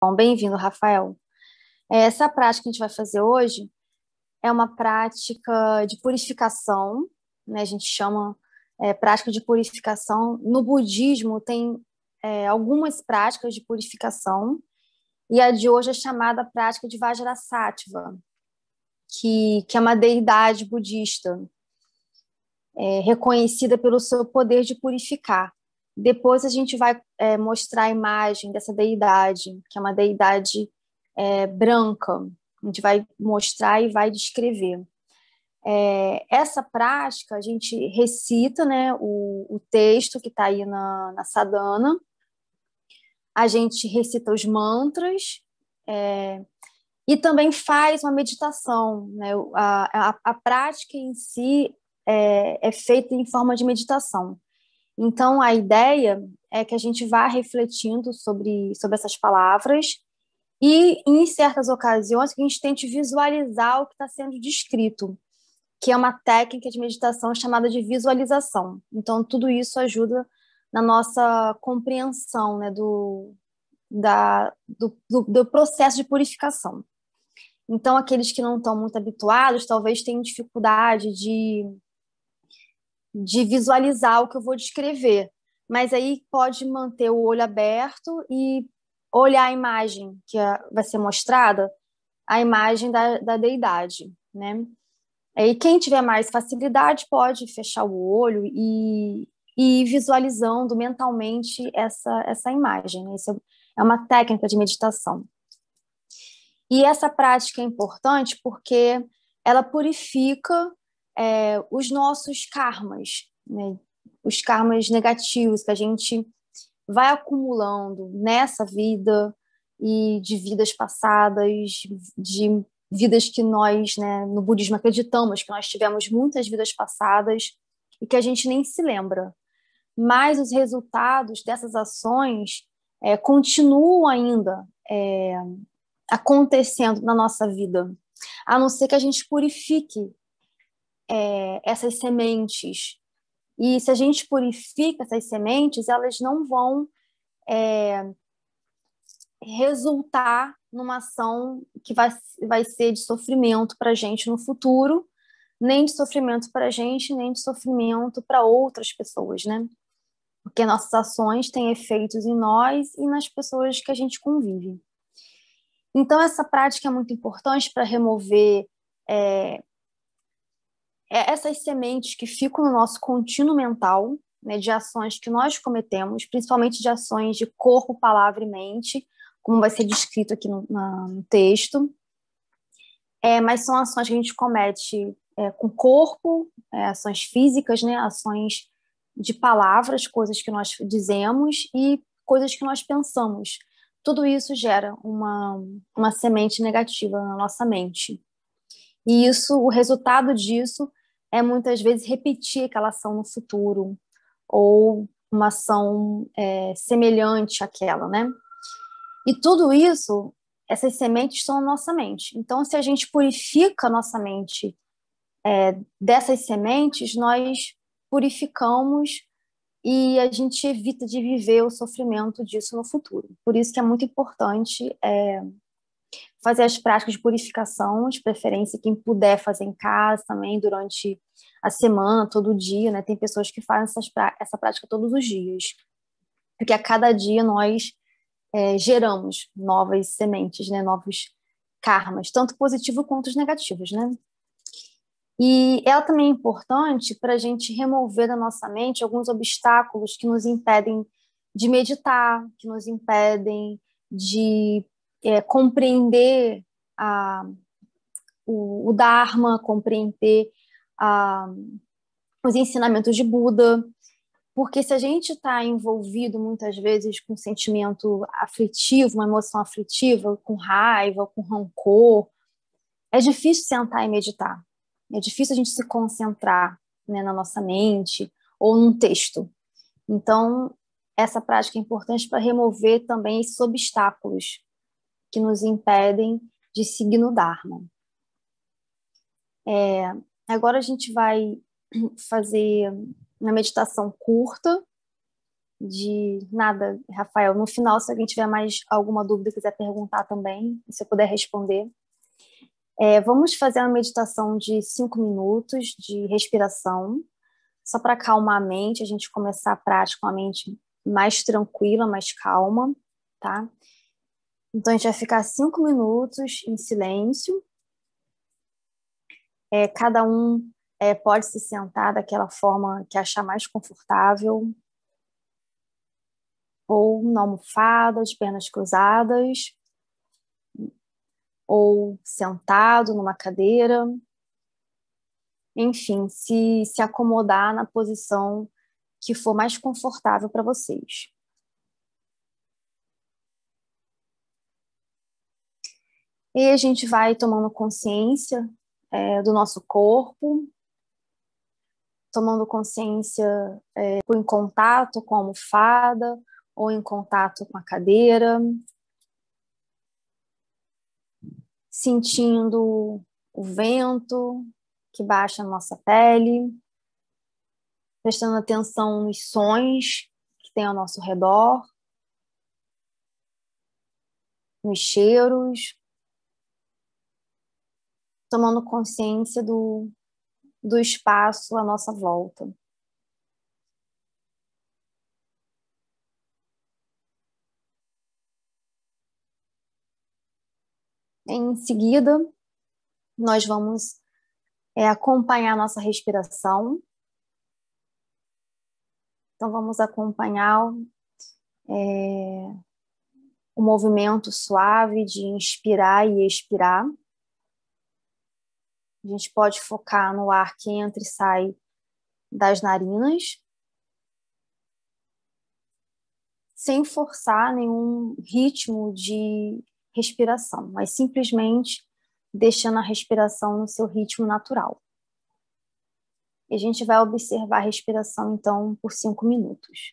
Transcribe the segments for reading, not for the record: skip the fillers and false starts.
Bom, bem-vindo, Rafael. Essa prática que a gente vai fazer hoje é uma prática de purificação, né? A gente chama prática de purificação. No budismo tem algumas práticas de purificação, e a de hoje é chamada prática de Vajrasattva, que é uma deidade budista, reconhecida pelo seu poder de purificar. Depois a gente vai mostrar a imagem dessa deidade, que é uma deidade branca. A gente vai mostrar e vai descrever. Essa prática, a gente recita, né, o texto que está aí na sadhana, a gente recita os mantras, e também faz uma meditação, né? A prática em si é feita em forma de meditação. Então, a ideia é que a gente vá refletindo sobre essas palavras e, em certas ocasiões, que a gente tente visualizar o que está sendo descrito, que é uma técnica de meditação chamada de visualização. Então, tudo isso ajuda na nossa compreensão, né, do processo de purificação. Então, aqueles que não estão muito habituados, talvez tenham dificuldade de visualizar o que eu vou descrever, mas aí pode manter o olho aberto e olhar a imagem que vai ser mostrada, a imagem da deidade, né? Aí quem tiver mais facilidade pode fechar o olho e ir visualizando mentalmente essa imagem. Isso é uma técnica de meditação. E essa prática é importante porque ela purifica os nossos karmas, né? Os karmas negativos que a gente vai acumulando nessa vida e de vidas passadas, de vidas que nós, né, no budismo acreditamos que nós tivemos muitas vidas passadas e que a gente nem se lembra. Mas os resultados dessas ações continuam ainda acontecendo na nossa vida, a não ser que a gente purifique essas sementes. E se a gente purifica essas sementes, elas não vão resultar numa ação que vai ser de sofrimento para a gente no futuro, nem de sofrimento para a gente, nem de sofrimento para outras pessoas, né? Porque nossas ações têm efeitos em nós e nas pessoas que a gente convive. Então, essa prática é muito importante para remover essas sementes que ficam no nosso contínuo mental, né, de ações que nós cometemos, principalmente de ações de corpo, palavra e mente, como vai ser descrito aqui no texto. Mas são ações que a gente comete com o corpo, ações físicas, né, ações de palavras, coisas que nós dizemos e coisas que nós pensamos. Tudo isso gera uma semente negativa na nossa mente. E isso, o resultado disso é muitas vezes repetir aquela ação no futuro, ou uma ação semelhante àquela, né? E tudo isso, essas sementes estão na nossa mente. Então, se a gente purifica a nossa mente dessas sementes, nós purificamos e a gente evita de viver o sofrimento disso no futuro. Por isso que é muito importante fazer as práticas de purificação, de preferência quem puder fazer em casa também durante a semana, todo dia, né? Tem pessoas que fazem essa prática todos os dias, porque a cada dia nós geramos novas sementes, né? Novos karmas, tanto positivos quanto os negativos, né? E ela também é importante para a gente remover da nossa mente alguns obstáculos que nos impedem de meditar, que nos impedem de compreender o Dharma, compreender os ensinamentos de Buda, porque se a gente está envolvido muitas vezes com um sentimento aflitivo, uma emoção aflitiva, com raiva, com rancor, é difícil sentar e meditar. É difícil a gente se concentrar, né, na nossa mente ou num texto. Então, essa prática é importante para remover também esses obstáculos que nos impedem de seguir no Dharma. Agora a gente vai fazer uma meditação curta, De nada, Rafael. No final, se alguém tiver mais alguma dúvida, quiser perguntar também, se eu puder responder. Vamos fazer uma meditação de 5 minutos de respiração, só para acalmar a mente, a gente começar a prática com a mente mais tranquila, mais calma, tá? Então, a gente vai ficar 5 minutos em silêncio. Cada um pode se sentar daquela forma que achar mais confortável, ou na almofada, de pernas cruzadas, ou sentado numa cadeira. Enfim, se acomodar na posição que for mais confortável para vocês. E a gente vai tomando consciência do nosso corpo, tomando consciência em contato com a almofada ou em contato com a cadeira, sentindo o vento que baixa na nossa pele, prestando atenção nos sons que tem ao nosso redor, nos cheiros, tomando consciência do espaço à nossa volta. Em seguida, nós vamos acompanhar a nossa respiração. Então, vamos acompanhar o movimento suave de inspirar e expirar. A gente pode focar no ar que entra e sai das narinas, sem forçar nenhum ritmo de respiração, mas simplesmente deixando a respiração no seu ritmo natural. E a gente vai observar a respiração, então, por 5 minutos.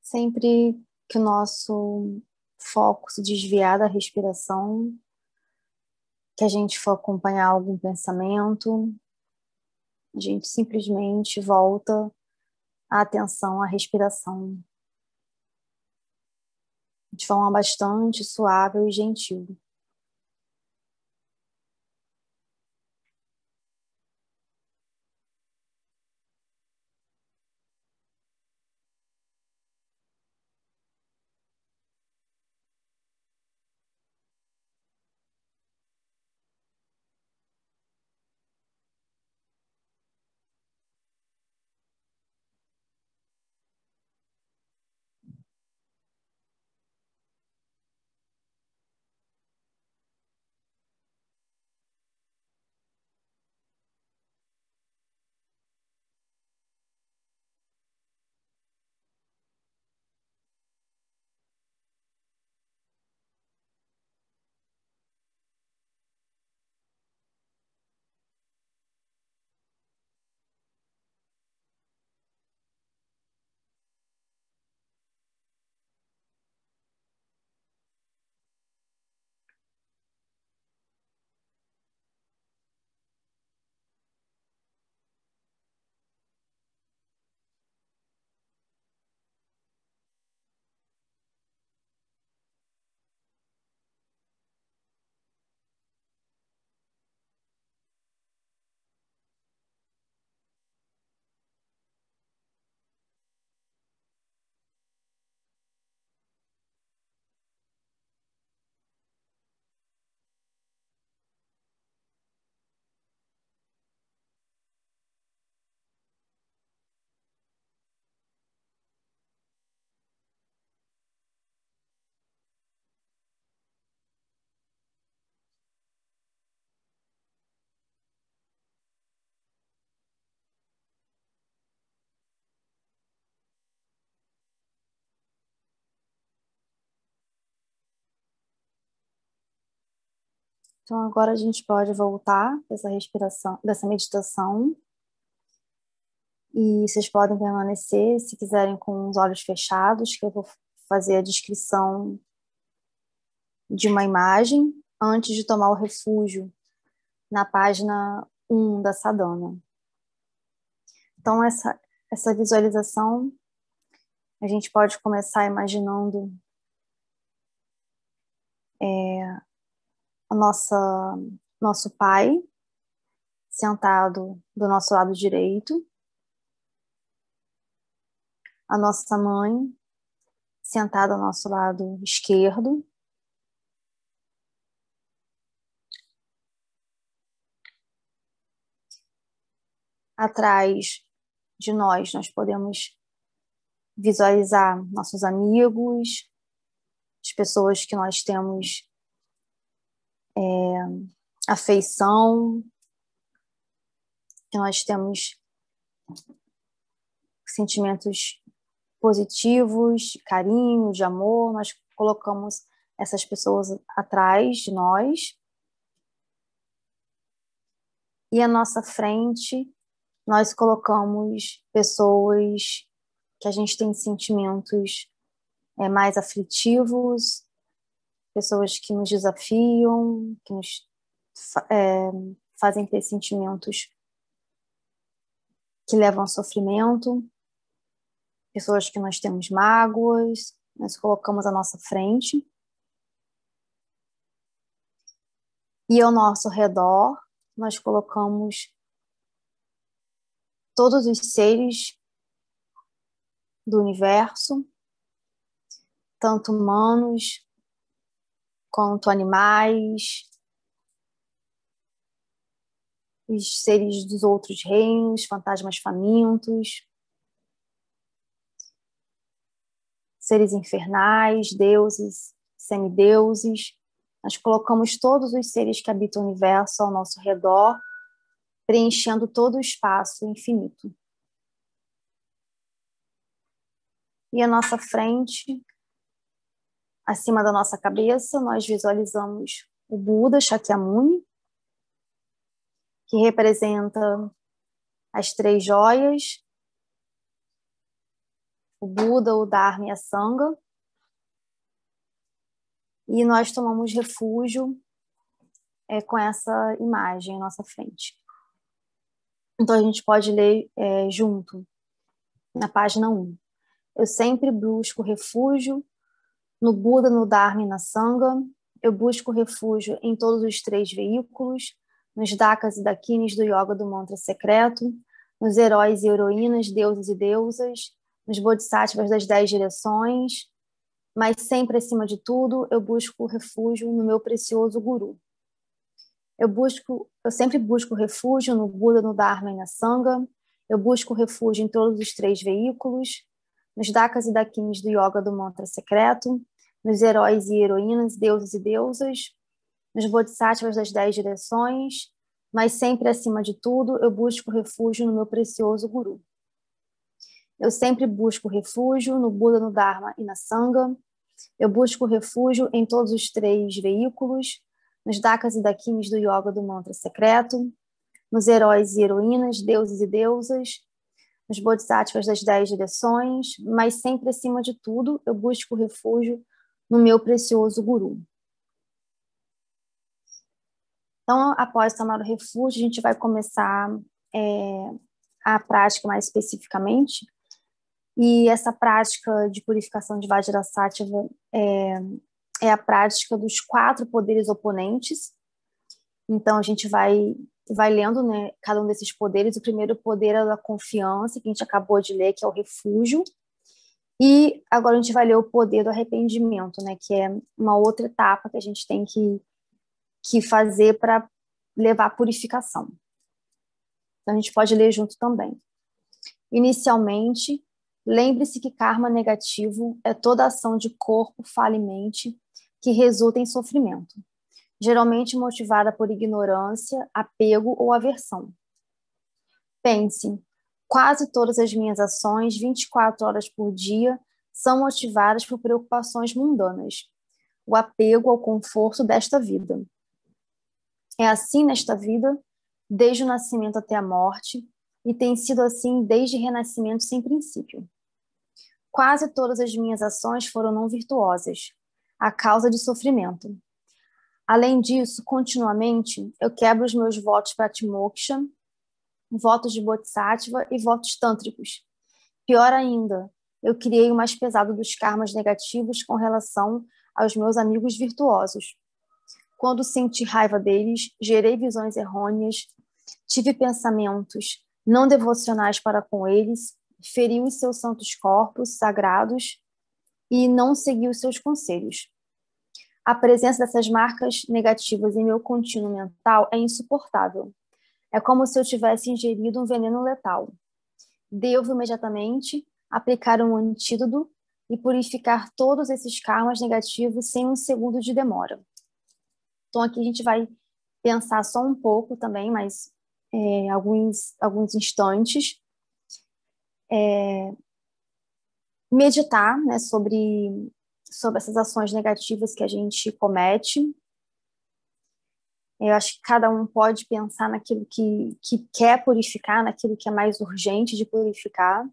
Sempre que o nosso foco se desviar da respiração, que a gente for acompanhar algum pensamento, a gente simplesmente volta a atenção à respiração de forma bastante suave e gentil. Então agora a gente pode voltar dessa respiração, dessa meditação, e vocês podem permanecer, se quiserem, com os olhos fechados, que eu vou fazer a descrição de uma imagem antes de tomar o refúgio na página 1 da sadhana. Então essa visualização a gente pode começar imaginando a nosso pai sentado do nosso lado direito, a nossa mãe sentada ao nosso lado esquerdo, atrás de nós podemos visualizar nossos amigos, as pessoas que nós temos afeição, que nós temos sentimentos positivos, de carinho, de amor. Nós colocamos essas pessoas atrás de nós. E à nossa frente, nós colocamos pessoas que a gente tem sentimentos mais aflitivos, pessoas que nos desafiam, que nos fazem ter sentimentos que levam ao sofrimento, pessoas que nós temos mágoas, nós colocamos à nossa frente. E ao nosso redor, nós colocamos todos os seres do universo, tanto humanos quanto animais, os seres dos outros reinos, fantasmas famintos, seres infernais, deuses, semideuses. Nós colocamos todos os seres que habitam o universo ao nosso redor, preenchendo todo o espaço infinito. E à nossa frente, acima da nossa cabeça, nós visualizamos o Buda Shakyamuni, que representa as 3 joias, o Buda, o Dharma e a Sangha. E nós tomamos refúgio com essa imagem à nossa frente. Então, a gente pode ler junto, na página 1. Eu sempre busco refúgio no Buda, no Dharma e na Sangha. Eu busco refúgio em todos os 3 veículos, nos Dakas e Dakinis do Yoga do Mantra Secreto, nos heróis e heroínas, deuses e deusas, nos bodhisattvas das 10 direções, mas sempre acima de tudo, eu busco refúgio no meu precioso Guru. Eu sempre busco refúgio no Buda, no Dharma e na Sangha. Eu busco refúgio em todos os 3 veículos, nos Dakas e Dakinis do Yoga do Mantra Secreto, nos heróis e heroínas, deuses e deusas, nos bodhisattvas das 10 direções, mas sempre acima de tudo, eu busco refúgio no meu precioso Guru. Eu sempre busco refúgio no Buda, no Dharma e na Sangha. Eu busco refúgio em todos os 3 veículos, nos Dakas e Dakinis do Yoga do Mantra Secreto, nos heróis e heroínas, deuses e deusas, nos bodhisattvas das 10 direções, mas sempre acima de tudo, eu busco refúgio no meu precioso Guru. Então, após tomar o refúgio, a gente vai começar a prática mais especificamente. E essa prática de purificação de Vajrasattva é a prática dos 4 poderes oponentes. Então, a gente vai lendo, né, cada um desses poderes. O primeiro poder é da confiança, que a gente acabou de ler, que é o refúgio. E agora a gente vai ler o poder do arrependimento, né, que é uma outra etapa que a gente tem que fazer para levar à purificação. Então, a gente pode ler junto também. Inicialmente, lembre-se que karma negativo é toda ação de corpo, fala e mente que resulta em sofrimento, geralmente motivada por ignorância, apego ou aversão. Pense, quase todas as minhas ações, 24 horas por dia, são motivadas por preocupações mundanas, o apego ao conforto desta vida. É assim nesta vida, desde o nascimento até a morte, e tem sido assim desde renascimento sem princípio. Quase todas as minhas ações foram não virtuosas, a causa de sofrimento. Além disso, continuamente, eu quebro os meus votos pratimoksha, votos de bodhisattva e votos tântricos. Pior ainda, eu criei o mais pesado dos karmas negativos com relação aos meus amigos virtuosos. Quando senti raiva deles, gerei visões errôneas, tive pensamentos não devocionais para com eles, feri os seus santos corpos sagrados e não segui os seus conselhos. A presença dessas marcas negativas em meu contínuo mental é insuportável. É como se eu tivesse ingerido um veneno letal. Devo imediatamente aplicar um antídoto e purificar todos esses karmas negativos sem um segundo de demora. Então, aqui a gente vai pensar só um pouco também, mas alguns instantes, meditar, né, sobre essas ações negativas que a gente comete. Eu acho que cada um pode pensar naquilo que quer purificar, naquilo que é mais urgente de purificar,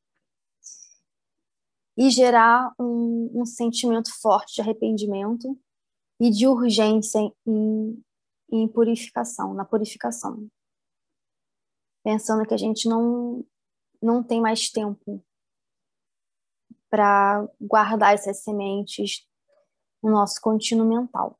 e gerar um sentimento forte de arrependimento e de urgência em purificação, na purificação. Pensando que a gente não tem mais tempo para guardar essas sementes no nosso contínuo mental.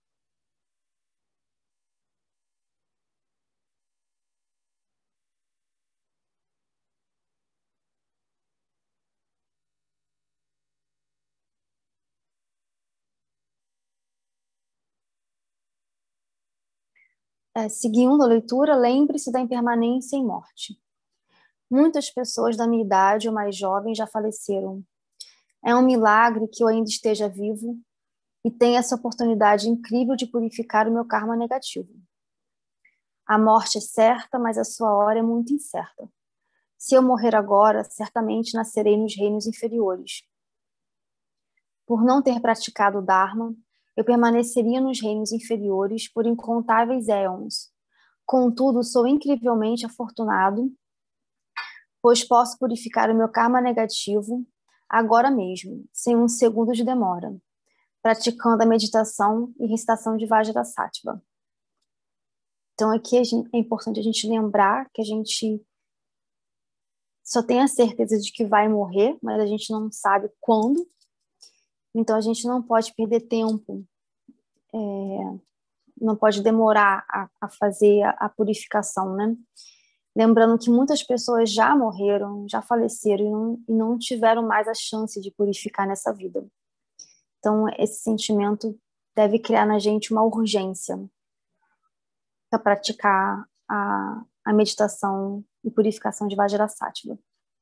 Seguindo a leitura, lembre-se da impermanência e morte. Muitas pessoas da minha idade ou mais jovens já faleceram. É um milagre que eu ainda esteja vivo e tenha essa oportunidade incrível de purificar o meu karma negativo. A morte é certa, mas a sua hora é muito incerta. Se eu morrer agora, certamente nascerei nos reinos inferiores. Por não ter praticado o Dharma, eu permaneceria nos reinos inferiores por incontáveis éons. Contudo, sou incrivelmente afortunado, pois posso purificar o meu karma negativo agora mesmo, sem um segundo de demora, praticando a meditação e recitação de Vajrasattva. Então, aqui é importante a gente lembrar que a gente só tem a certeza de que vai morrer, mas a gente não sabe quando. Então, a gente não pode perder tempo, não pode demorar a fazer a purificação, né? Lembrando que muitas pessoas já morreram, já faleceram e não tiveram mais a chance de purificar nessa vida. Então, esse sentimento deve criar na gente uma urgência para praticar a meditação e purificação de Vajrasattva.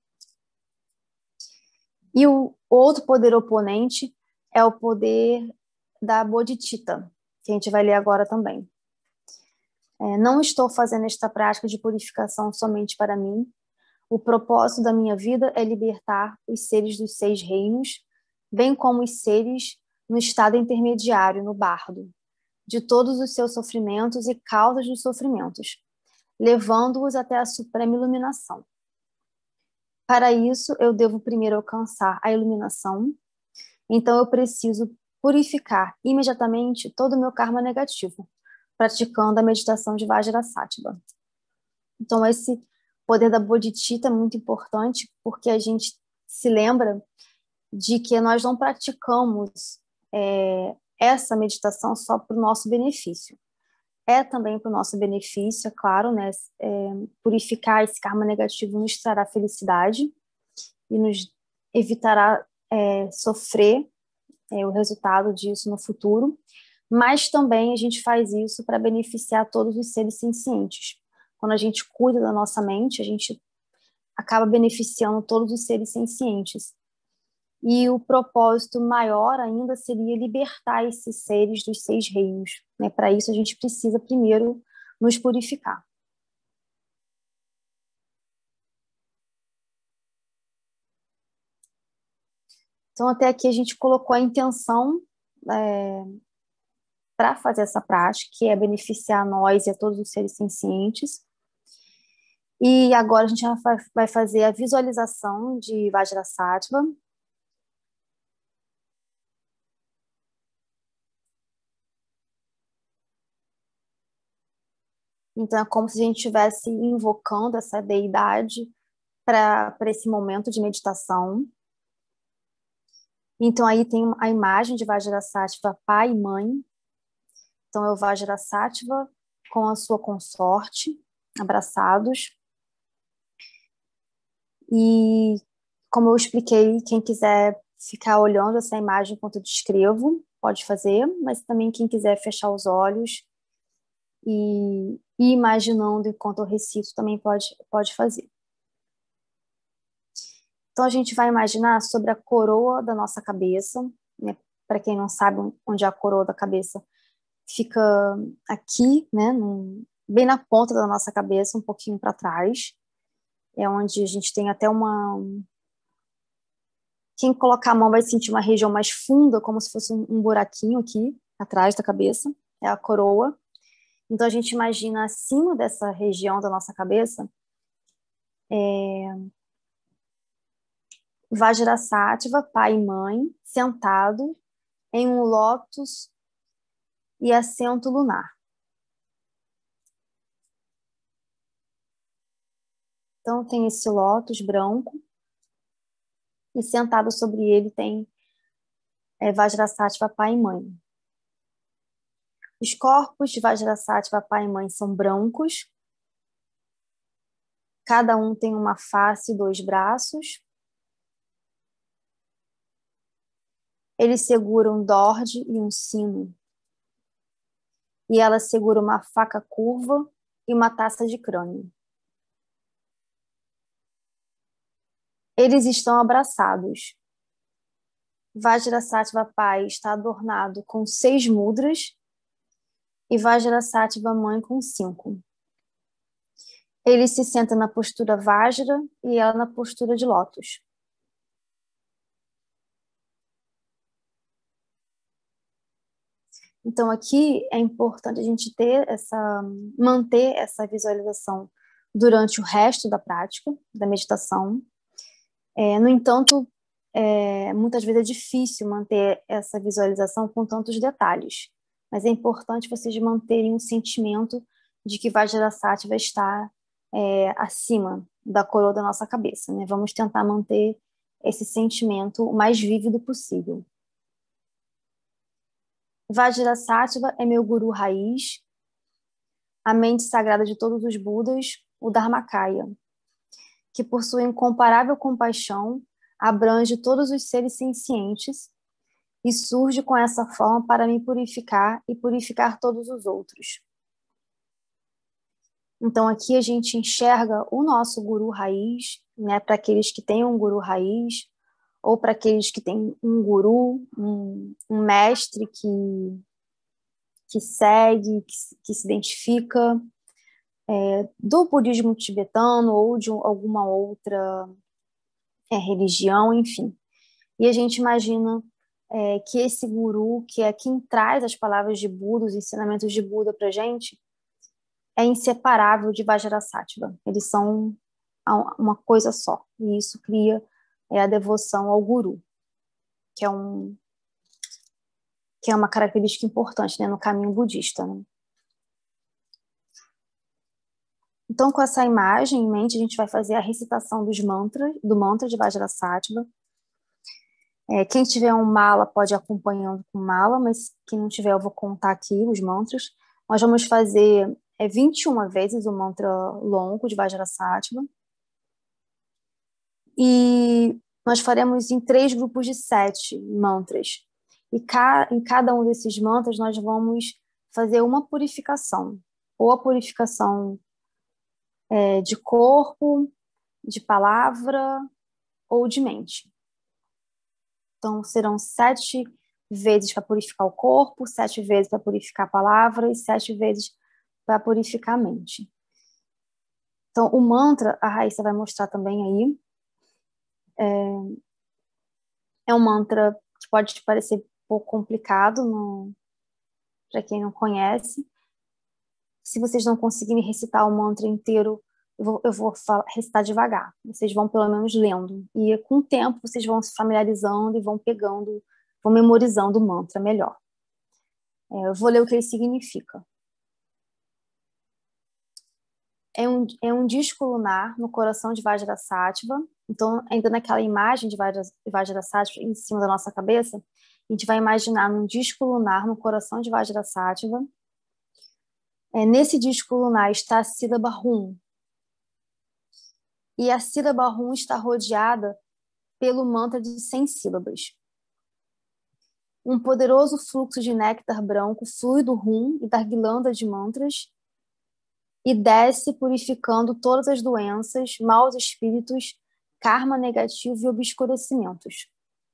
E o outro poder oponente é o poder da Bodhicitta, que a gente vai ler agora também. Não estou fazendo esta prática de purificação somente para mim. O propósito da minha vida é libertar os seres dos 6 reinos, bem como os seres no estado intermediário, no bardo, de todos os seus sofrimentos e causas dos sofrimentos, levando-os até a suprema iluminação. Para isso, eu devo primeiro alcançar a iluminação, então eu preciso purificar imediatamente todo o meu karma negativo, praticando a meditação de Vajrasattva. Então, esse poder da Bodhicitta é muito importante, porque a gente se lembra de que nós não praticamos essa meditação só para o nosso benefício. É também para o nosso benefício, é claro, né? Purificar esse karma negativo nos trará felicidade e nos evitará sofrer o resultado disso no futuro, mas também a gente faz isso para beneficiar todos os seres sencientes. Quando a gente cuida da nossa mente, a gente acaba beneficiando todos os seres sencientes. E o propósito maior ainda seria libertar esses seres dos 6 reinos. Né? Para isso, a gente precisa primeiro nos purificar. Então, até aqui a gente colocou a intenção para fazer essa prática, que é beneficiar nós e a todos os seres sencientes. E agora a gente vai fazer a visualização de Vajrasattva. Então, é como se a gente estivesse invocando essa deidade para esse momento de meditação. Então, aí tem a imagem de Vajrasattva, pai e mãe. Então, é o Vajrasattva com a sua consorte, abraçados. E, como eu expliquei, quem quiser ficar olhando essa imagem enquanto eu descrevo, pode fazer, mas também quem quiser fechar os olhos e ir imaginando enquanto eu recito também pode fazer. Então, a gente vai imaginar sobre a coroa da nossa cabeça, né? Para quem não sabe onde é a coroa da cabeça, fica aqui, né? Bem na ponta da nossa cabeça, um pouquinho para trás. É onde a gente tem até uma... Quem colocar a mão vai sentir uma região mais funda, como se fosse um buraquinho aqui, atrás da cabeça. É a coroa. Então, a gente imagina acima dessa região da nossa cabeça Vajrasattva, pai e mãe, sentado em um lótus e assento lunar. Então, tem esse lótus branco e sentado sobre ele tem Vajrasattva, pai e mãe. Os corpos de Vajrasattva, pai e mãe são brancos. Cada um tem uma face e 2 braços. Eles seguram um dorde e um sino. E ela segura uma faca curva e uma taça de crânio. Eles estão abraçados. Vajrasattva pai está adornado com 6 mudras e Vajrasattva mãe com 5. Ele se senta na postura Vajra e ela na postura de lótus. Então, aqui é importante a gente manter essa visualização durante o resto da prática, da meditação. No entanto, muitas vezes é difícil manter essa visualização com tantos detalhes, mas é importante vocês manterem um sentimento de que Vajrasattva está acima da coroa da nossa cabeça, né? Vamos tentar manter esse sentimento o mais vívido possível. Vajrasattva é meu guru raiz, a mente sagrada de todos os Budas, o Dharmakaya, que possui incomparável compaixão, abrange todos os seres sencientes e surge com essa forma para me purificar e purificar todos os outros. Então, aqui a gente enxerga o nosso guru raiz, né, para aqueles que têm um guru raiz, ou para aqueles que têm um guru, um mestre que segue, que se identifica, do budismo tibetano ou de alguma outra religião, enfim. E a gente imagina que esse guru, que é quem traz as palavras de Buda, os ensinamentos de Buda para a gente, é inseparável de Vajrasattva. Eles são uma coisa só. E isso cria a devoção ao guru, que é uma característica importante, né, no caminho budista, né? Então, com essa imagem em mente, a gente vai fazer a recitação do mantra de Vajrasattva. Quem tiver um mala pode ir acompanhando com mala, mas quem não tiver, eu vou contar aqui os mantras. Nós vamos fazer 21 vezes o mantra longo de Vajrasattva. E nós faremos em 3 grupos de 7 mantras. E em cada um desses mantras nós vamos fazer uma purificação. Ou a purificação de corpo, de palavra ou de mente. Então, serão 7 vezes para purificar o corpo, 7 vezes para purificar a palavra e 7 vezes para purificar a mente. Então, o mantra, a Raíssa vai mostrar também aí, é um mantra que pode parecer um pouco complicado para quem não conhece. Se vocês não conseguirem recitar o mantra inteiro, eu vou recitar devagar. Vocês vão pelo menos lendo. E com o tempo vocês vão se familiarizando e vão pegando, vão memorizando o mantra melhor. Eu vou ler o que ele significa. É um disco lunar no coração de Vajrasattva. Então, ainda naquela imagem de Vajrasattva em cima da nossa cabeça, a gente vai imaginar um disco lunar no coração de Vajrasattva. Nesse disco lunar está a sílaba Hum. E a sílaba Hum está rodeada pelo mantra de 100 sílabas. Um poderoso fluxo de néctar branco flui do Hum e da guirlanda de mantras e desce purificando todas as doenças, maus espíritos, karma negativo e obscurecimentos.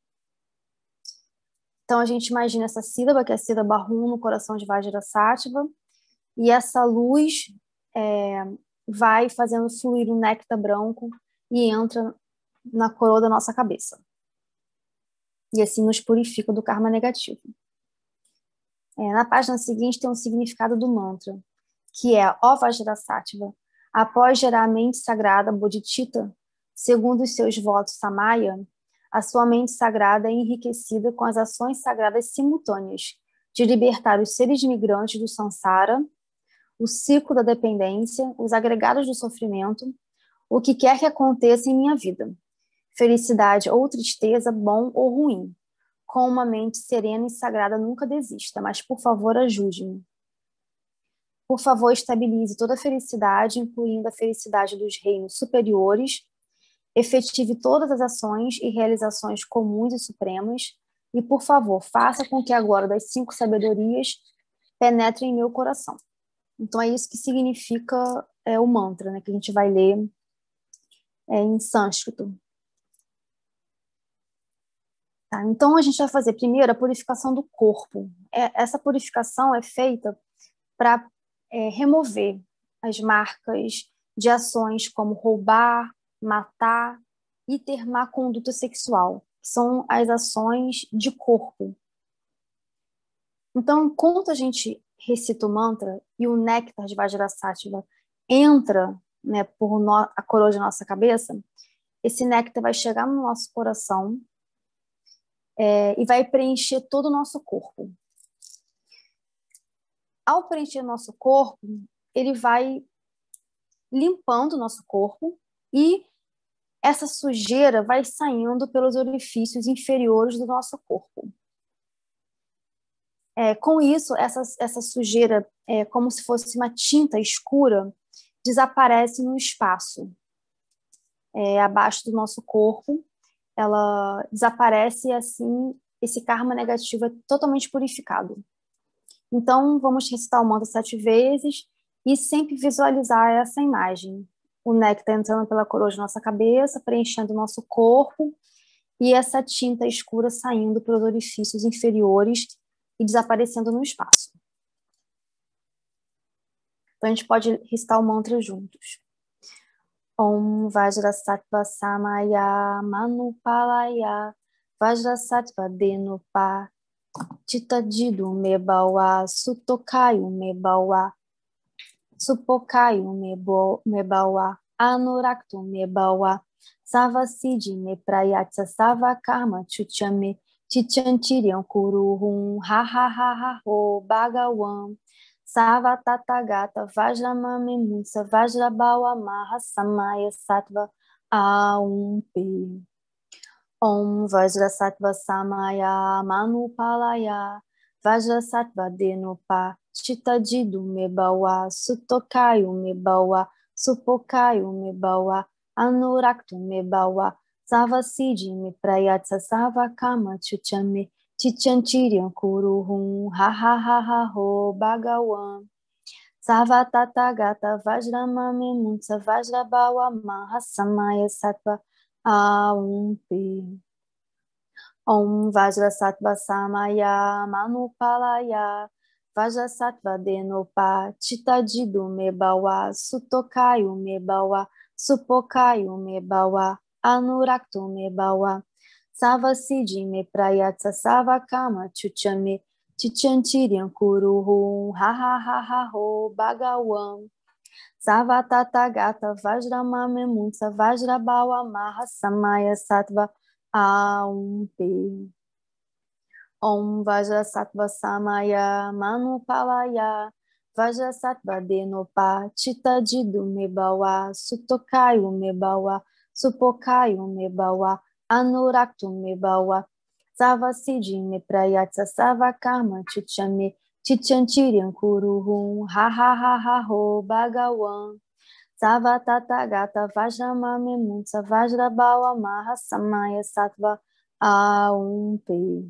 Então a gente imagina essa sílaba, que é a sílaba Hum, no coração de Vajrasattva, e essa luz vai fazendo fluir o néctar branco e entra na coroa da nossa cabeça. E assim nos purifica do karma negativo. Na página seguinte tem um significado do mantra, que é: ó Vajrasattva, após gerar a mente sagrada Bodhicitta, segundo os seus votos Samaya, a sua mente sagrada é enriquecida com as ações sagradas simultâneas de libertar os seres migrantes do samsara, o ciclo da dependência, os agregados do sofrimento, o que quer que aconteça em minha vida, felicidade ou tristeza, bom ou ruim. Com uma mente serena e sagrada nunca desista, mas por favor ajude-me. Por favor, estabilize toda a felicidade, incluindo a felicidade dos reinos superiores, efetive todas as ações e realizações comuns e supremas, e, por favor, faça com que a glória das 5 sabedorias penetre em meu coração. Então, é isso que significa o mantra, né, que a gente vai ler em sânscrito. Tá, então, a gente vai fazer primeiro a purificação do corpo. Essa purificação é feita para remover as marcas de ações como roubar, matar e ter má conduta sexual, que são as ações de corpo. Então, enquanto a gente recita o mantra e o néctar de Vajrasattva entra, por a coroa de nossa cabeça, esse néctar vai chegar no nosso coração e vai preencher todo o nosso corpo. Ao preencher o nosso corpo, ele vai limpando o nosso corpo e essa sujeira vai saindo pelos orifícios inferiores do nosso corpo. Com isso, essa sujeira, como se fosse uma tinta escura, desaparece no espaço. Abaixo do nosso corpo, ela desaparece e assim esse karma negativo é totalmente purificado. Então, vamos recitar o mantra 7 vezes e sempre visualizar essa imagem. O néctar entrando pela coroa de nossa cabeça, preenchendo o nosso corpo e essa tinta escura saindo pelos orifícios inferiores e desaparecendo no espaço. Então, a gente pode recitar o mantra juntos. Om Vajrasattva Samaya Manupalaya Vajrasattva Denupa Titadidu Mebawa Sutokayu Mebawa Supokayu Mebawa Anuraktu Mebawa Savasidi Meprayatsa Savakarma Chuchame Chichantiriam Kuruhum Ha Ha Ha Ha Ho Bhagawan Savatatagata Vajramame Munsa Vajrabawa Maha Samaya Sattva Aumpe Om Vajrasattva Samaya Manupalaya Vajrasattva Denupa Chitadidu Mebawa Sutokayu Mebawa Supokayu Mebawa Anuraktu Mebawa Savasidi Meprayatsa Savakama Chuchame Chichantiriam Kuruhum Ha Ha Ha Ha Ho Bhagawan Savatatagata Vajramame Munsa Vajrabawa Maha Samaya Sattva Aumpe Om Vajrasattva Samaya Manupalaya Vajrasattva Denupa Chitadidu Mebawa Sutokayu Mebawa Supokayu Mebawa Anuraktu Mebawa Savasidi Meprayatsa Savakama Chuchame Chichantiriam Kuruhum Ha Ha Ha Ha Ho Bhagawan Savatatagata Vajramame Munsa Vajrabawa Maha Samaya Sattva Aumpe Om Vajrasattva Samaya Manupalaya Vajrasattva Denupa Chitadidu Mebawa Sutokayu Mebawa Supokayu Mebawa Anuraktu Mebawa Savasidi Meprayatsa Savakarma Chuchame Chichantiriam Kuruhum Ha Ha Ha Ha Ho Bhagawan Savatatagata Vajramame Munsa Vajrabawa Maha Samaya Sattva Aumpe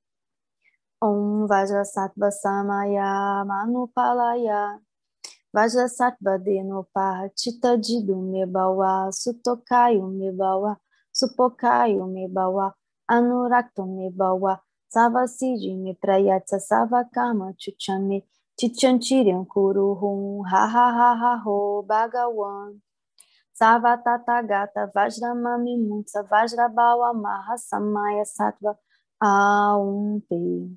Om Vajrasattva Samaya Manupalaya Vajrasattva Denupa Chitadidu Mebawa Sutokayu Mebawa Supokayu Mebawa Anuraktu Mebawa Savasidi Meprayatsa Savakarma Chuchame Chichantiriam Kuruhum Ha Ha Ha Ha Ho Bhagawan Savatatagata Vajramame Munsa Vajrabawa Maha Samaya Sattva Aumpe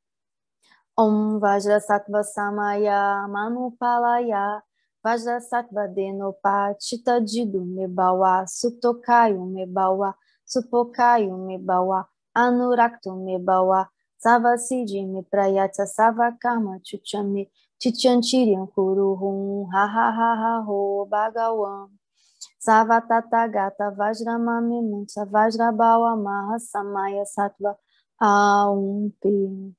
Om Vajrasattva Samaya Manupalaya Vajrasattva Denupa Chitadidu Mebawa Sutokayu Mebawa Supokayu Mebawa Anuraktu Mebawa Savasidi Meprayatsa Savakarma Chuchame Chichantiriam Kuruhum Ha Ha Ha Ha Ho Bhagawan Savatatagata Vajramame Munsa Vajrabawa Maha Samaya Sattva Aumpe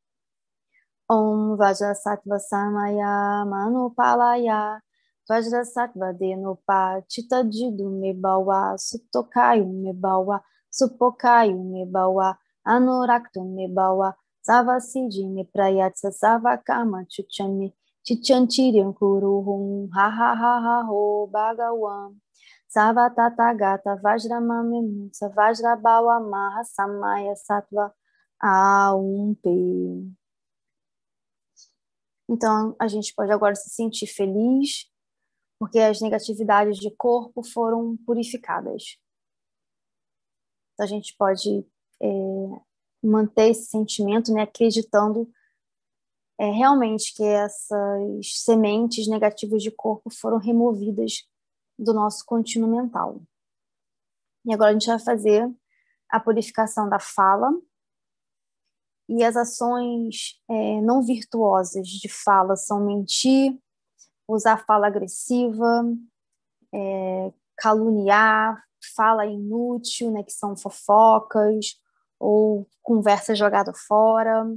Om Vajrasattva Samaya Manupalaya Vajrasattva Denupa Chitadidu Mebawa Sutokayu Mebawa Supokayu Mebawa Anuraktu Mebawa Savasidi Meprayatsa Savakarma Chuchame Chichantiriam Kuruhum Ha Ha Ha Ha Ho Bhagawan Savatatagata Vajramame Munsa Vajrabawa Maha Samaya Sattva Aumpe. Então, a gente pode agora se sentir feliz, porque as negatividades de corpo foram purificadas. Então, a gente pode manter esse sentimento, né, acreditando realmente que essas sementes negativas de corpo foram removidas do nosso contínuo mental. E agora a gente vai fazer a purificação da fala. E as ações não virtuosas de fala são mentir, usar fala agressiva, caluniar, fala inútil, né, que são fofocas, ou conversa jogada fora,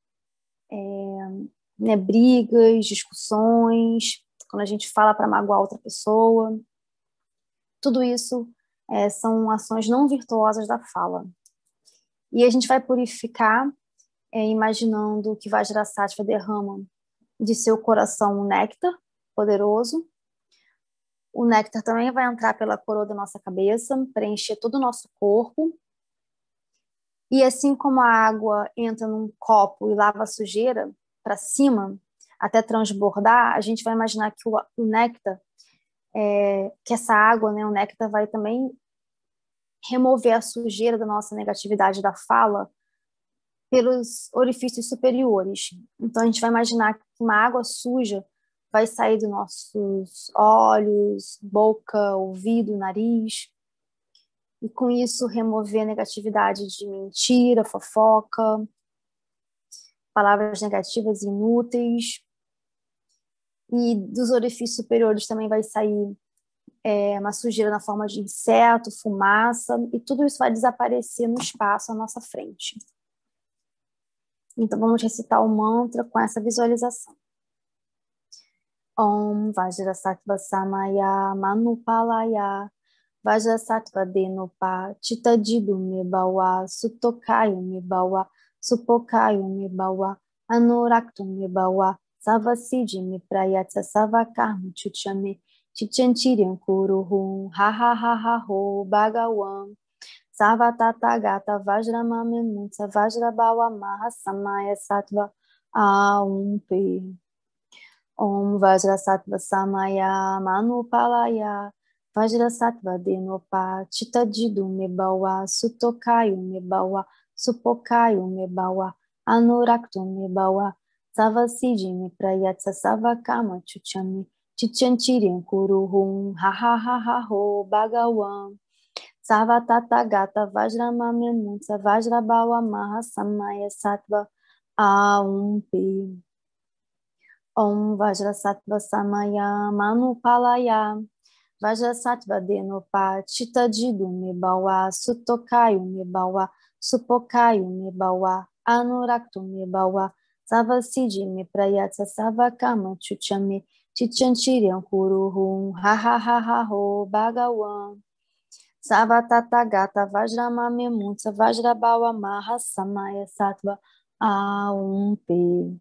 né, brigas, discussões, quando a gente fala para magoar outra pessoa. Tudo isso são ações não virtuosas da fala. E a gente vai purificar, imaginando que Vajrasattva derrama de seu coração um néctar poderoso. O néctar também vai entrar pela coroa da nossa cabeça, preencher todo o nosso corpo. E assim como a água entra num copo e lava a sujeira para cima, até transbordar, a gente vai imaginar que o néctar, que essa água, né, o néctar vai também remover a sujeira da nossa negatividade da fala pelos orifícios superiores. Então, a gente vai imaginar que uma água suja vai sair dos nossos olhos, boca, ouvido, nariz, e com isso remover a negatividade de mentira, fofoca, palavras negativas inúteis. E dos orifícios superiores também vai sair uma sujeira na forma de inseto, fumaça, e tudo isso vai desaparecer no espaço à nossa frente. Então, vamos recitar o mantra com essa visualização. Om Vajrasattva Samaya Manupalaya Vajrasattva Denopa Chittajidu Mebawa Sutokayu Mebawa Supokayu Mebawa Anuraktu Mebawa Savasiji Meprayatsa Savakarma Chuchame Chichanchiriam Kuruhum Ha Ha Ha Ha Ho Bhagawan Sarvatata Vajramame Mutsa Vajrabawa Mahasamaya Sattva Aumpe Om Vajrasattva Samaya Manupalaya Vajrasattva Denopa Chittajidu Mebawa Sutokayu Mebawa Supokayu Mebawa Anuraktu Mebawa Savasiji Meprayatsa Savakama Chuchame Chichanchiriam Kuruhum Ha Ha Ha Ha Ho Bhagawan Sarvatata Vajramame Mutsa Vajrabawa Mahasamaya Sattva Aumpe Om Vajrasattva Samaya Manupalaya Vajrasattva Denopa Chittajidu Mebawa Sutokayu Mebawa Supokayu Mebawa Anuraktu Mebawa Savasiji Meprayatsa Savakama Chuchame Chichanchiriam Kuruhum Ha Ha Ha Ha Ho Bhagawan Sarvatata Vajramame Mutsa Vajrabawa Mahasamaya Sattva Aumpe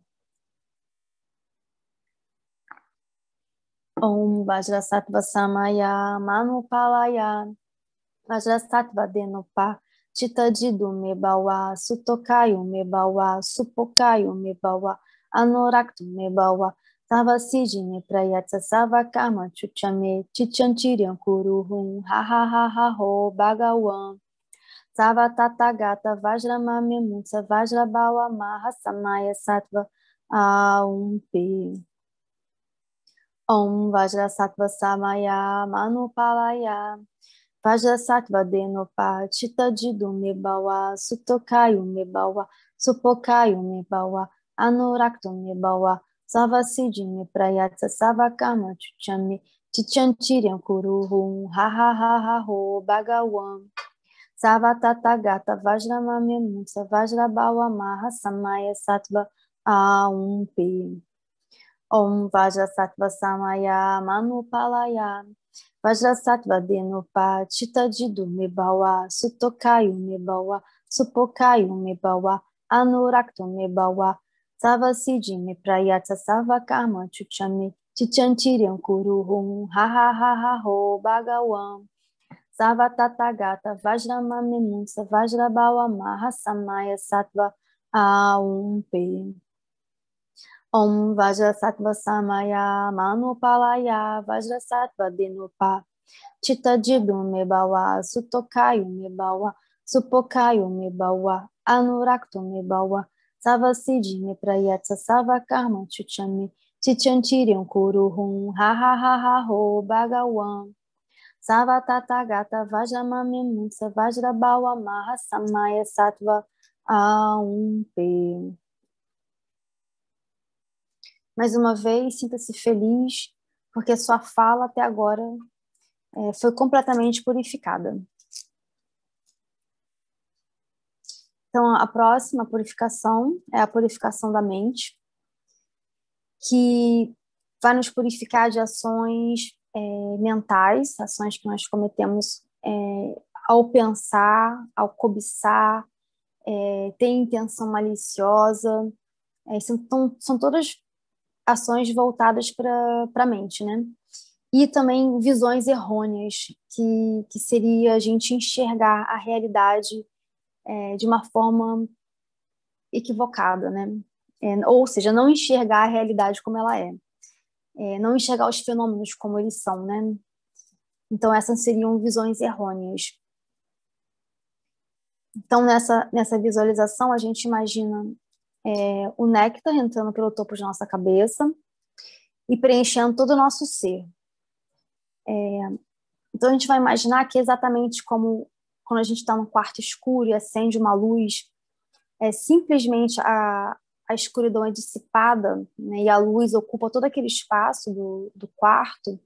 Om Vajrasattva Samaya Manupalaya Vajrasattva Denopa Chittajidu Mebawa Sutokayu Mebawa Supokayu Mebawa Anuraktu Mebawa Savasiji Meprayatsa Savakama Chuchame Chichanchiriam Kuruhum Ha Ha Ha Ha Ho Bhagawan Sarvatata Vajramame Mutsa Vajrabawa Mahasamaya Sattva Aumpe Om Vajrasattva Samaya Manupalaya Vajrasattva Denopa Chittajidu Mebawa Sutokayu Mebawa Supokayu Mebawa Anuraktu Mebawa Savasiji Meprayatsa Savakama Chuchame Chichanchiriam Kuruhum Ha Ha Ha Ha Ho Bhagawan Sarvatata Vajramame Mutsa Vajrabawa Mahasamaya Sattva Aumpe Om Vajrasattva Samaya Manupalaya Vajrasattva Denopa Chittajidu Mebawa Sutokayu Mebawa Supokayu Mebawa Anuraktu Mebawa Savasiji Meprayatsa Savakarma Chuchame Chichanchiriam Kuruhum Ha Ha Ha Ha Ho Bhagawan Sarvatata Vajramame Mutsa Vajrabawa Mahasamaya Sattva Aumpe Om Vajrasattva Samaya Manupalaya Vajrasattva Denopa Chittajidu Mebawa Sutokayu Mebawa Supokayu Mebawa Anuraktu Mebawa Savasiji Meprayatsa Savakarma Chuchame Chichanchiriam Kuruhum Ha Ha Ha Ha Ho Bhagawan Sarvatata Vajramame Mutsa Vajrabawa Mahasamaya Sattva Aum Pe. Mais uma vez, sinta-se feliz, porque sua fala até agora foi completamente purificada. Então, a próxima purificação é a purificação da mente, que vai nos purificar de ações mentais, ações que nós cometemos ao pensar, ao cobiçar, ter intenção maliciosa. São todas ações voltadas para a mente, né? E também visões errôneas, que seria a gente enxergar a realidade de uma forma equivocada, né? Ou seja, não enxergar a realidade como ela é. Não enxergar os fenômenos como eles são, né? Então, essas seriam visões errôneas. Então, nessa visualização, a gente imagina o néctar entrando pelo topo de nossa cabeça e preenchendo todo o nosso ser. Então, a gente vai imaginar que é exatamente como quando a gente está num quarto escuro e acende uma luz, simplesmente a escuridão é dissipada, né, e a luz ocupa todo aquele espaço do quarto.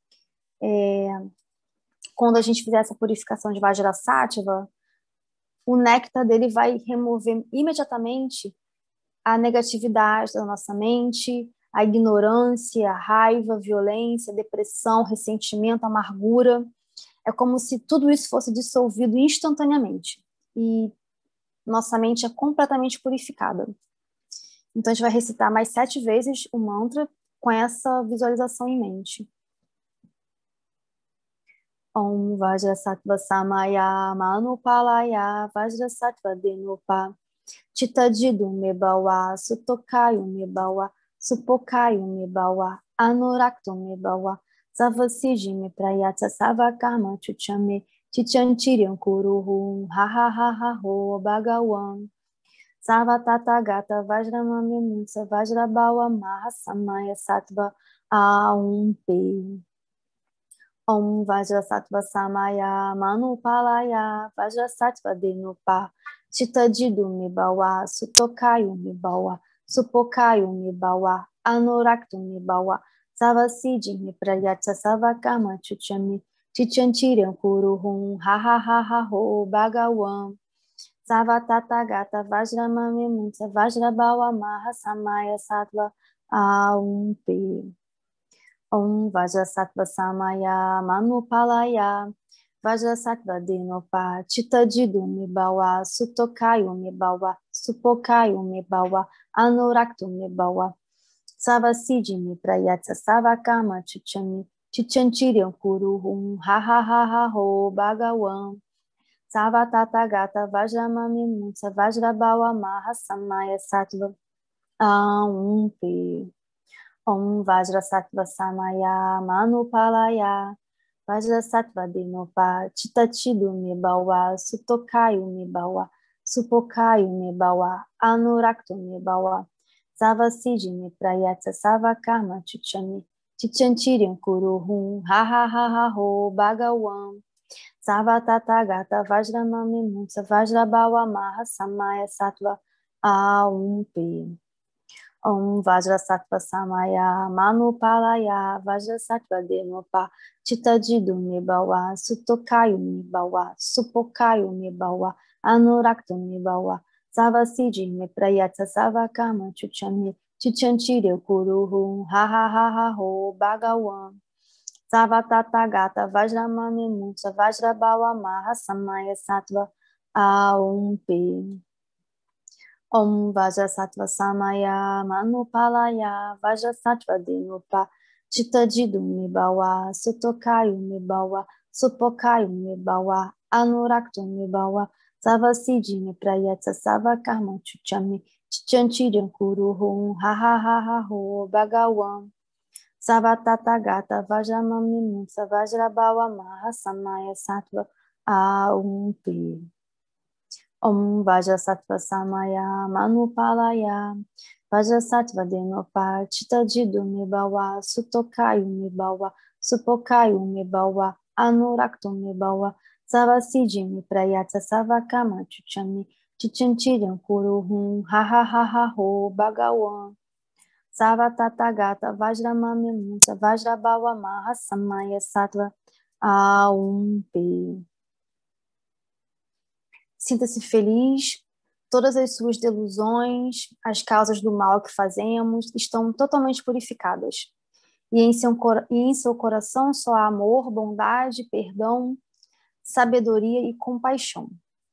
Quando a gente fizer essa purificação de Vajrasattva, o néctar dele vai remover imediatamente a negatividade da nossa mente, a ignorância, a raiva, a violência, a depressão, ressentimento, amargura. É como se tudo isso fosse dissolvido instantaneamente. E nossa mente é completamente purificada. Então, a gente vai recitar mais 7 vezes o mantra com essa visualização em mente. Om Vajrasattva Samaya Manupalaya Vajrasattva Denupa Chittajidu Mebawa Sutokayu Mebawa Supokayu Mebawa Anurakto Mebawa Savasiji Me Prayatsa Savakarma Chuchame Chichantiriam Kuruhum Ha Ha Ha Ha Ho Bhagawan Savatata Gata Vajramami Munsa Vajrabawa Mahasamaya Sattva Aum Pe. Om Vajrasattva Samaya Manupalaya Vajrasattva Denupa Chittajidu Mibawa Sutokayu Mibawa Supokayu Mibawa Anuraktu Mibawa Savasiji Miprayatsa Savakarma Chuchami Chichantiram Kuruhum Ha Ha Ha Ha Ho Bhagawan Savatata Gata Vajramami Munsa Vajrabawa Mahasamaya Sattva Aum Pe. Om Vajrasattva Samaya Manupalaya Vajrasattva Denopa Chittajidu Mibawa Sutokayu Mibawa Supokayu Mibawa Anuraktu Mibawa Savasiji Miprayatsa Savakarma Chuchami Chichantiriam Kuruhum Ha Ha Ha Ha Ho Bhagawan Savatata Gata Vajramami Munsa Vajrabawa Mahasamaya Sattva Aum Pe. Om Vajrasattva Samaya Manupalaya Vajrasattva Denopa Chittajidu Mibawa Sutokayu Mibawa Supokayu Mibawa Anuraktu Mibawa Savasiji Miprayatsa Savakarma Chuchami Chichantiriam Kuruhum Ha Ha Ha Ha Ho Bhagawan Savatata Gata Vajramami Munsa Vajrabawa Mahasamaya Sattva Aum Pe. Om Vajrasattva Samaya Manupalaya Vajrasattva Denopa Chittajidu Mibawa Sutokayu Mibawa Supokayu Mibawa Anuraktu Mibawa Savasiji Miprayatsa Savakarma Chuchami Chichantire Kuruhum Ha Ha Ha Ha Ho Bhagawan Savatata Gata Vajramami Munsa Vajrabawa Mahasamaya Sattva Aum Pe. Om Vajrasattva Samaya Manupalaya Vajrasattva Denopa Chittajidu Mibawa Sutokayu Mibawa Supokayu Mibawa Anuraktu Mibawa Savasiji Miprayatsa Savakarma Chuchami Chichantiriam Kuruhum Ha Ha Ha Ha Ho Bhagawan Savatata Gata Vajramami Munsa Vajrabawa Mahasamaya Sattva Aum Pe. Om Vajrasattva Samaya Manupalaya Vajrasattva Denopa Chittajidu Mibawa Sutokayu Mibawa Supokayu Mibawa Anuraktu Mibawa Savasiji Miprayatsa Savakarma Chuchami Chichanchiriam Kuruhum Ha Ha Ha Ha Ho Bhagawan Savatatagata Vajramamemunta Vajrabhavamaha Samaya Sattva Aumpe. Sinta-se feliz, todas as suas delusões, as causas do mal que fazemos estão totalmente purificadas. E em seu coração só há amor, bondade, perdão, sabedoria e compaixão.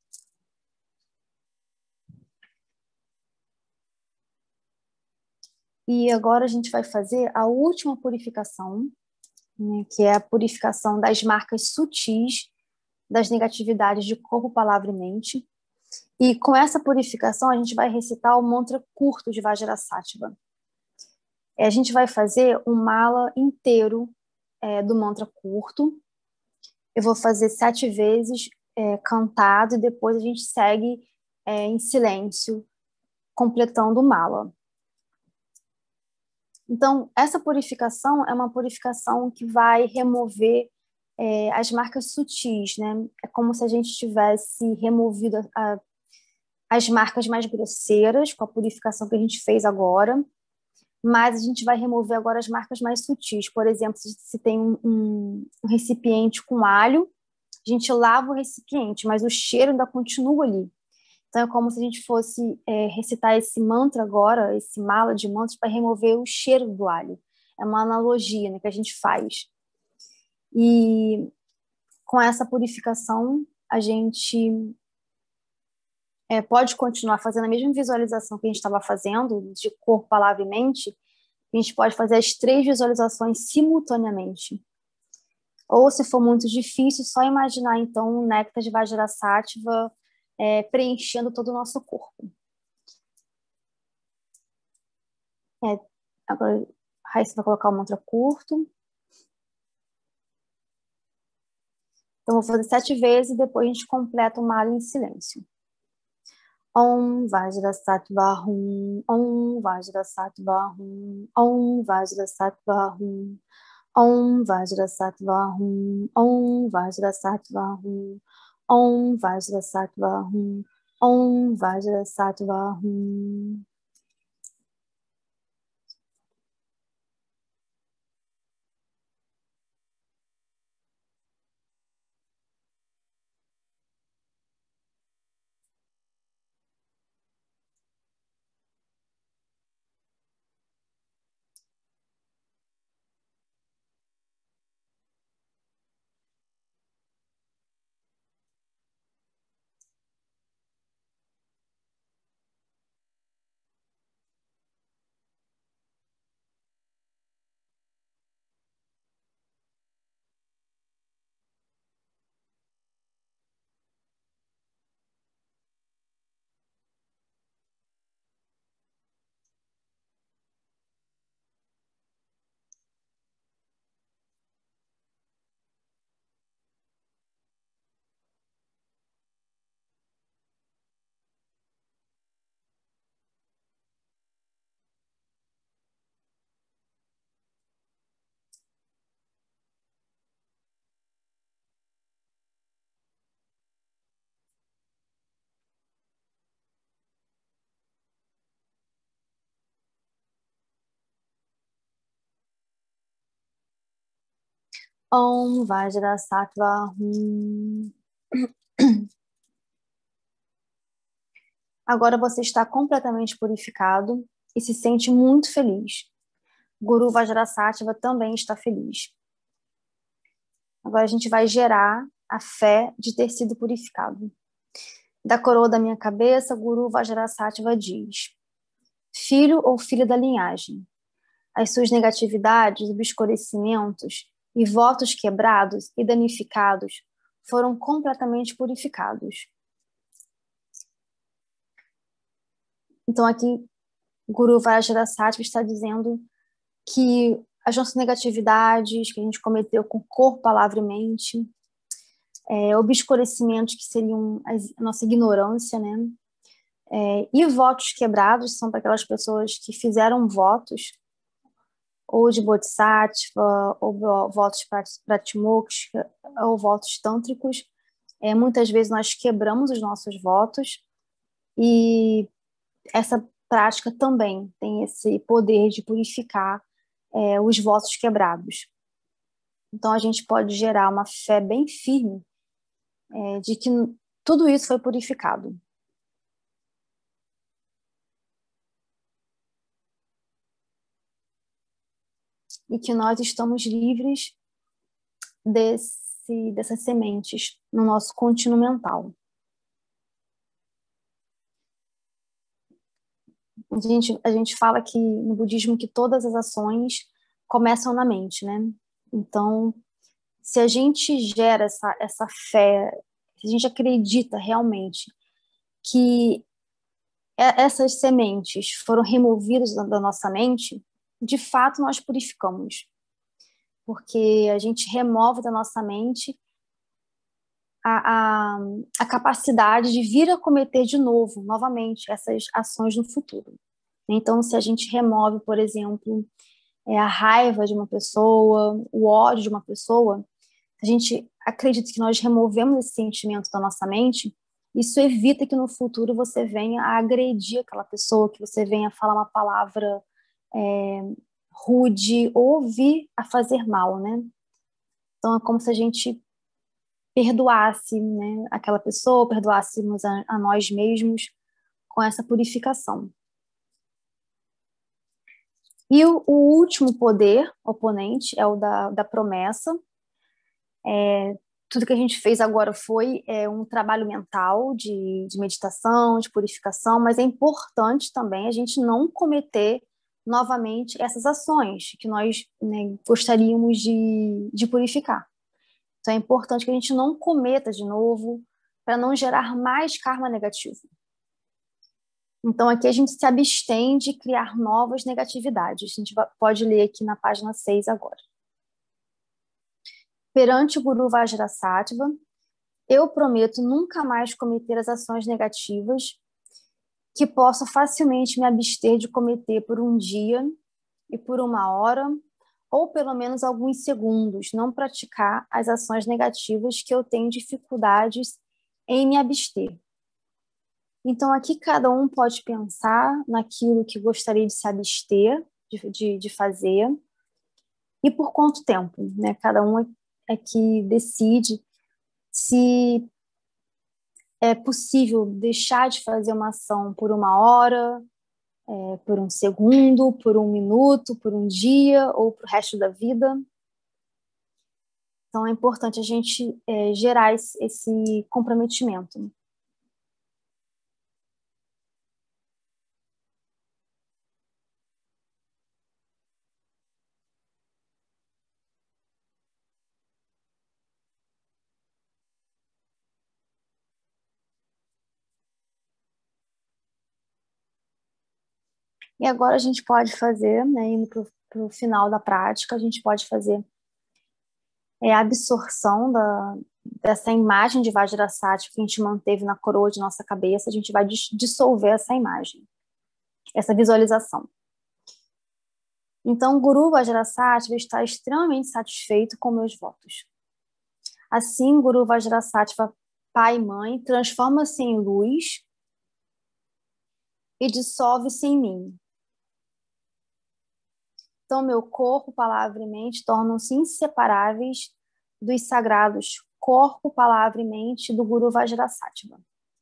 E agora a gente vai fazer a última purificação, né, que é a purificação das marcas sutis das negatividades de corpo, palavra e mente. E com essa purificação a gente vai recitar o mantra curto de Vajrasattva. A gente vai fazer um mala inteiro do mantra curto. Eu vou fazer 7 vezes cantado e depois a gente segue em silêncio, completando o mala. Então, essa purificação é uma purificação que vai remover as marcas sutis, né? É como se a gente tivesse removido as marcas mais grosseiras com a purificação que a gente fez agora, mas a gente vai remover agora as marcas mais sutis. Por exemplo, se tem um recipiente com alho, a gente lava o recipiente, mas o cheiro ainda continua ali. Então, é como se a gente fosse recitar esse mantra agora, esse mala de mantras, para remover o cheiro do alho. É uma analogia, né, que a gente faz. E com essa purificação, a gente pode continuar fazendo a mesma visualização que a gente estava fazendo, de corpo, palavra e mente. A gente pode fazer as 3 visualizações simultaneamente. Ou, se for muito difícil, só imaginar, então, o néctar de Vajrasattva preenchendo todo o nosso corpo. Agora, a Raíssa vai colocar o mantra curto. Então, vou fazer 7 vezes e depois a gente completa o mala em silêncio. Om Vajrasattva Hum, Om Vajrasattva Hum, Om Vajrasattva Hum, Om Vajrasattva Hum, Om Vajrasattva Hum, Om Vajrasattva Hum, Om Vajrasattva Hum. Om Vajrasattva Hum. Agora você está completamente purificado e se sente muito feliz. Guru Vajrasattva também está feliz. Agora a gente vai gerar a fé de ter sido purificado. Da coroa da minha cabeça, Guru Vajrasattva diz: filho ou filha da linhagem, as suas negatividades, obscurecimentos e votos quebrados e danificados foram completamente purificados. Então aqui Guru Vajrasattva está dizendo que as nossas negatividades que a gente cometeu com corpo, palavra e mente, obscurecimentos que seriam a nossa ignorância, né? E votos quebrados são para aquelas pessoas que fizeram votos ou de Bodhisattva, ou votos Pratimoksha, ou votos tântricos. Muitas vezes nós quebramos os nossos votos E essa prática também tem esse poder de purificar os votos quebrados. Então, a gente pode gerar uma fé bem firme de que tudo isso foi purificado. E que nós estamos livres dessas sementes no nosso contínuo mental. A gente fala que no budismo que todas as ações começam na mente, né? Então, se a gente gera essa fé, se a gente acredita realmente que essas sementes foram removidas da nossa mente, de fato nós purificamos. Porque a gente remove da nossa mente a capacidade de vir a cometer de novo, novamente, essas ações no futuro. Então, se a gente remove, por exemplo, a raiva de uma pessoa, o ódio de uma pessoa, a gente acredita que nós removemos esse sentimento da nossa mente, isso evita que no futuro você venha a agredir aquela pessoa, que você venha a falar uma palavra rude ou vir a fazer mal, né? Então, é como se a gente perdoasse, né, aquela pessoa, perdoássemos a nós mesmos com essa purificação. E o último poder oponente é o da promessa. Tudo que a gente fez agora foi um trabalho mental de meditação, de purificação, mas é importante também a gente não cometer novamente essas ações que nós, né, gostaríamos de purificar. Então é importante que a gente não cometa de novo para não gerar mais karma negativo. Então aqui a gente se abstém de criar novas negatividades. A gente pode ler aqui na página 6 agora. Perante o Guru Vajrasattva, eu prometo nunca mais cometer as ações negativas que posso facilmente me abster de cometer por um dia e por uma hora, ou pelo menos alguns segundos, não praticar as ações negativas que eu tenho dificuldades em me abster. Então, aqui cada um pode pensar naquilo que gostaria de se abster de fazer e por quanto tempo, né? Cada um é que decide se é possível deixar de fazer uma ação por uma hora, por um segundo, por um minuto, por um dia ou para o resto da vida. Então, é importante a gente gerar esse comprometimento. E agora a gente pode fazer, né, indo para o final da prática, a gente pode fazer a absorção dessa imagem de Vajrasattva que a gente manteve na coroa de nossa cabeça, a gente vai dissolver essa imagem, essa visualização. Então, o Guru Vajrasattva está extremamente satisfeito com meus votos. Assim, Guru Vajrasattva, pai e mãe, transforma-se em luz e dissolve-se em mim. Então, meu corpo, palavra e mente tornam-se inseparáveis dos sagrados corpo, palavra e mente do Guru Vajrasattva.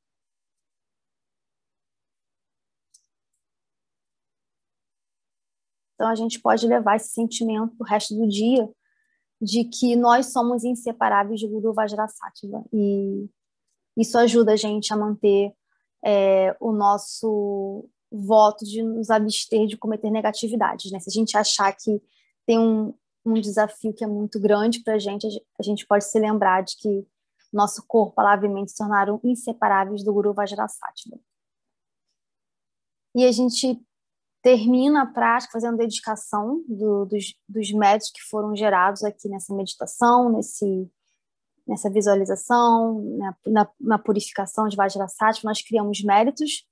Então, a gente pode levar esse sentimento para o resto do dia de que nós somos inseparáveis do Guru Vajrasattva. E isso ajuda a gente a manter o nosso voto de nos abster de cometer negatividades, né? Se a gente achar que tem um desafio que é muito grande para a gente pode se lembrar de que nosso corpo, palavra e mente se tornaram inseparáveis do Guru Vajrasattva. E a gente termina a prática fazendo dedicação dos méritos que foram gerados aqui nessa meditação, nessa visualização, na purificação de Vajrasattva. Nós criamos méritos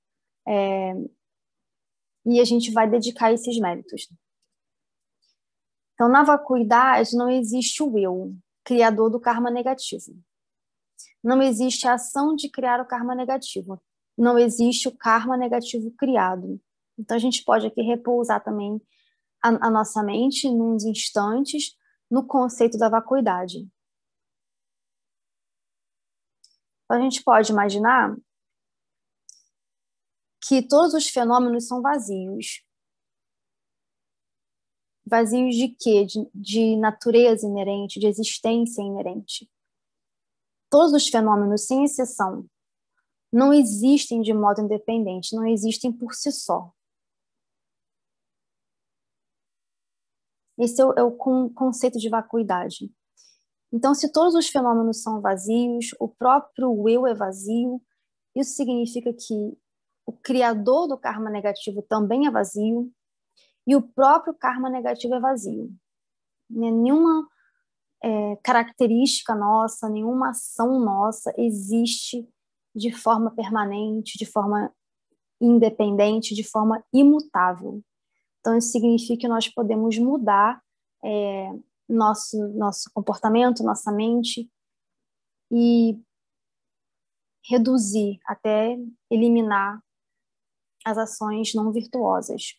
e a gente vai dedicar esses méritos. Então, na vacuidade não existe o eu, criador do karma negativo. Não existe a ação de criar o karma negativo. não existe o karma negativo criado. Então, a gente pode aqui repousar também a nossa mente, nos instantes, no conceito da vacuidade. Então, a gente pode imaginar que todos os fenômenos são vazios. Vazios de quê? De natureza inerente, de existência inerente. Todos os fenômenos, sem exceção, não existem de modo independente, não existem por si só. Esse é o conceito de vacuidade. Então, se todos os fenômenos são vazios, o próprio eu é vazio, isso significa que o criador do karma negativo também é vazio e o próprio karma negativo é vazio. Nenhuma característica nossa, nenhuma ação nossa existe de forma permanente, de forma independente, de forma imutável. Então, isso significa que nós podemos mudar nosso comportamento, nossa mente e reduzir até eliminar as ações não virtuosas.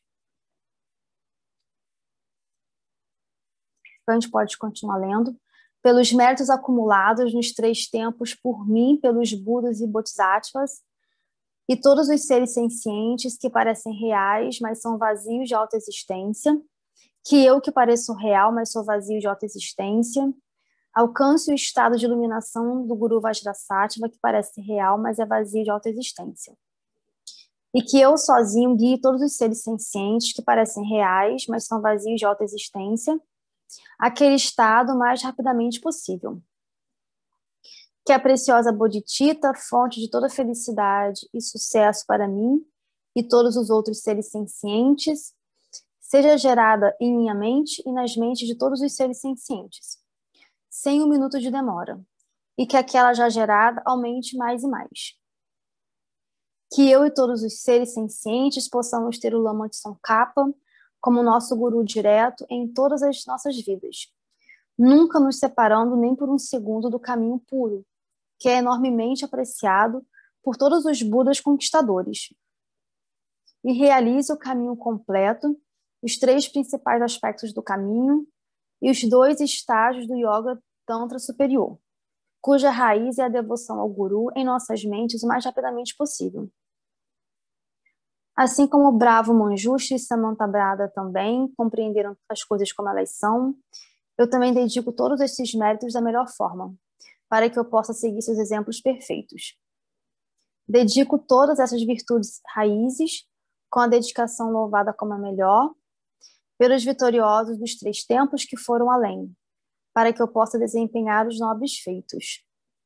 Então, a gente pode continuar lendo. Pelos méritos acumulados nos 3 tempos por mim, pelos Budas e Bodhisattvas, e todos os seres sencientes que parecem reais, mas são vazios de autoexistência, que eu que pareço real, mas sou vazio de autoexistência, alcance o estado de iluminação do Guru Vajrasattva, que parece real, mas é vazio de autoexistência. E que eu sozinho guie todos os seres sencientes que parecem reais, mas são vazios de autoexistência, aquele estado o mais rapidamente possível. Que a preciosa Bodhicitta, fonte de toda felicidade e sucesso para mim e todos os outros seres sencientes, seja gerada em minha mente e nas mentes de todos os seres sencientes, sem 1 minuto de demora, e que aquela já gerada aumente mais e mais. Que eu e todos os seres sencientes possamos ter o Lama Tsongkhapa como nosso guru direto em todas as nossas vidas, nunca nos separando nem por um segundo do caminho puro, que é enormemente apreciado por todos os Budas conquistadores, e realize o caminho completo, os 3 principais aspectos do caminho e os 2 estágios do Yoga Tantra superior, cuja raiz é a devoção ao Guru em nossas mentes o mais rapidamente possível. Assim como o bravo Manjushri e Samantabhadra também compreenderam as coisas como elas são, eu também dedico todos esses méritos da melhor forma, para que eu possa seguir seus exemplos perfeitos. Dedico todas essas virtudes raízes, com a dedicação louvada como a melhor, pelos vitoriosos dos 3 tempos que foram além, para que eu possa desempenhar os nobres feitos.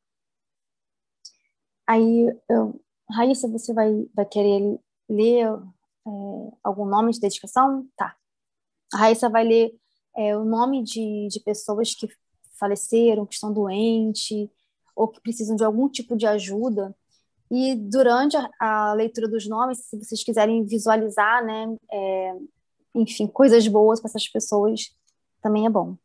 Aí, Raíssa, você vai querer ler algum nome de dedicação? Tá. A Raíssa vai ler o nome de pessoas que faleceram, que estão doentes, ou que precisam de algum tipo de ajuda. E durante a leitura dos nomes, se vocês quiserem visualizar, né, enfim, coisas boas para essas pessoas, também é bom.